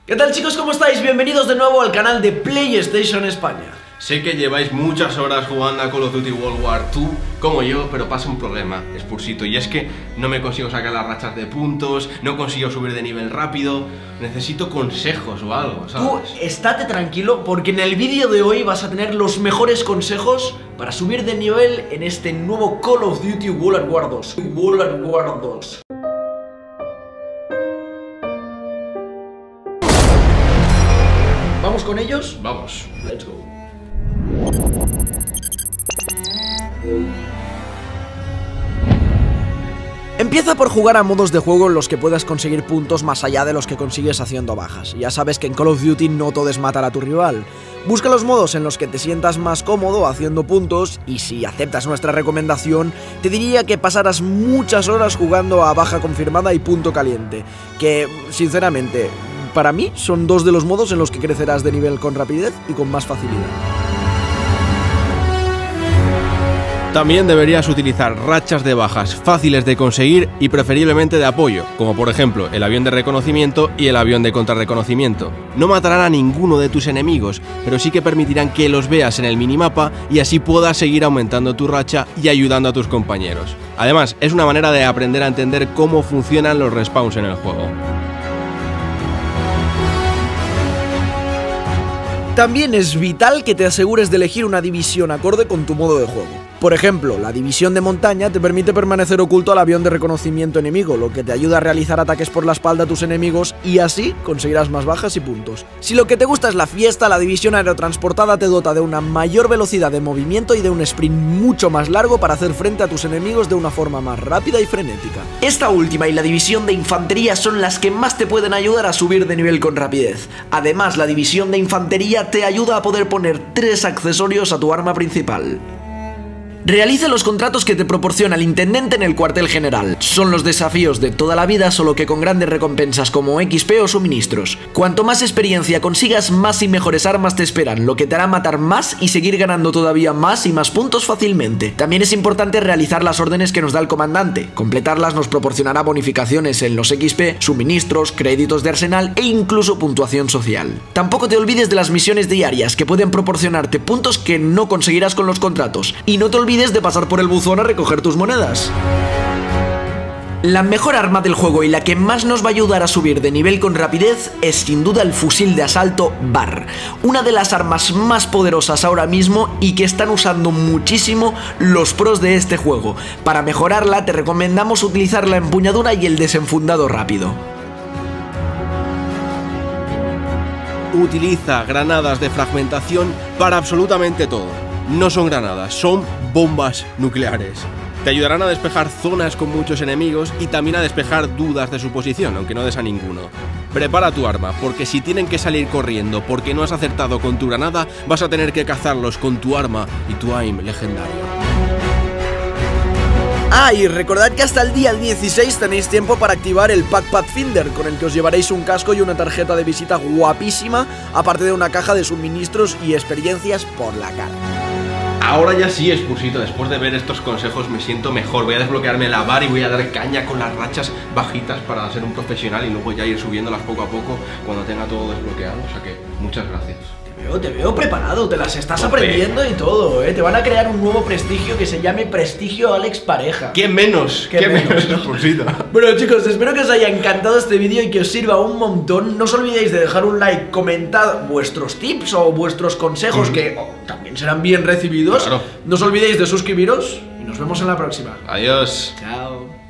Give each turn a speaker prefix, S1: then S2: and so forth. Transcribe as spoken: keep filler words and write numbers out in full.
S1: ¿Qué tal, chicos? ¿Cómo estáis? Bienvenidos de nuevo al canal de PlayStation España.
S2: Sé que lleváis muchas horas jugando a Call of Duty World War dos, como yo, pero pasa un problema, Spursito, y es que no me consigo sacar las rachas de puntos, no consigo subir de nivel rápido, necesito consejos o algo, ¿sabes?
S1: Tú estate tranquilo, porque en el vídeo de hoy vas a tener los mejores consejos para subir de nivel en este nuevo Call of Duty World War dos. World War dos. ¿Vamos con ellos?
S2: Vamos.
S1: Let's go. Empieza por jugar a modos de juego en los que puedas conseguir puntos más allá de los que consigues haciendo bajas. Ya sabes que en Call of Duty no todo es matar a tu rival. Busca los modos en los que te sientas más cómodo haciendo puntos, y si aceptas nuestra recomendación, te diría que pasarás muchas horas jugando a baja confirmada y punto caliente, que, sinceramente, para mí son dos de los modos en los que crecerás de nivel con rapidez y con más facilidad.
S2: También deberías utilizar rachas de bajas fáciles de conseguir y preferiblemente de apoyo, como por ejemplo el avión de reconocimiento y el avión de contrarreconocimiento. No matarán a ninguno de tus enemigos, pero sí que permitirán que los veas en el minimapa y así puedas seguir aumentando tu racha y ayudando a tus compañeros. Además, es una manera de aprender a entender cómo funcionan los respawns en el juego.
S1: También es vital que te asegures de elegir una división acorde con tu modo de juego. Por ejemplo, la división de montaña te permite permanecer oculto al avión de reconocimiento enemigo, lo que te ayuda a realizar ataques por la espalda a tus enemigos y así conseguirás más bajas y puntos. Si lo que te gusta es la fiesta, la división aerotransportada te dota de una mayor velocidad de movimiento y de un sprint mucho más largo para hacer frente a tus enemigos de una forma más rápida y frenética. Esta última y la división de infantería son las que más te pueden ayudar a subir de nivel con rapidez. Además, la división de infantería te ayuda a poder poner tres accesorios a tu arma principal. Realiza los contratos que te proporciona el intendente en el cuartel general. Son los desafíos de toda la vida, solo que con grandes recompensas como equis pe o suministros. Cuanto más experiencia consigas, más y mejores armas te esperan, lo que te hará matar más y seguir ganando todavía más y más puntos fácilmente. También es importante realizar las órdenes que nos da el comandante. Completarlas nos proporcionará bonificaciones en los equis pe, suministros, créditos de arsenal e incluso puntuación social. Tampoco te olvides de las misiones diarias, que pueden proporcionarte puntos que no conseguirás con los contratos. Y no te olvides de pasar por el buzón a recoger tus monedas. La mejor arma del juego y la que más nos va a ayudar a subir de nivel con rapidez es sin duda el fusil de asalto B A R, una de las armas más poderosas ahora mismo y que están usando muchísimo los pros de este juego. Para mejorarla te recomendamos utilizar la empuñadura y el desenfundado rápido.
S2: Utiliza granadas de fragmentación para absolutamente todo. No son granadas, son bombas nucleares. Te ayudarán a despejar zonas con muchos enemigos y también a despejar dudas de su posición, aunque no des a ninguno. Prepara tu arma, porque si tienen que salir corriendo porque no has acertado con tu granada, vas a tener que cazarlos con tu arma y tu aim legendario.
S1: Ah, y recordad que hasta el día dieciséis tenéis tiempo para activar el Pack Pathfinder, con el que os llevaréis un casco y una tarjeta de visita guapísima, aparte de una caja de suministros y experiencias por la cara.
S2: Ahora ya sí, Spursito, después de ver estos consejos me siento mejor. Voy a desbloquearme la B A R y voy a dar caña con las rachas bajitas para ser un profesional y luego ya ir subiéndolas poco a poco cuando tenga todo desbloqueado. O sea que, muchas gracias.
S1: Te veo, te veo preparado, te las estás
S2: Tope.
S1: aprendiendo y todo, ¿eh? Te van a crear un nuevo prestigio que se llame Prestigio Alex Pareja.
S2: ¿Quién menos?
S1: ¿Qué menos, no?
S2: Spursito?
S1: Bueno, chicos, espero que os haya encantado este vídeo y que os sirva un montón. No os olvidéis de dejar un like, comentad vuestros tips o vuestros consejos, mm. que oh, también serán bien recibidos.
S2: Claro.
S1: No os olvidéis de suscribiros y nos vemos en la próxima.
S2: Adiós.
S1: Chao.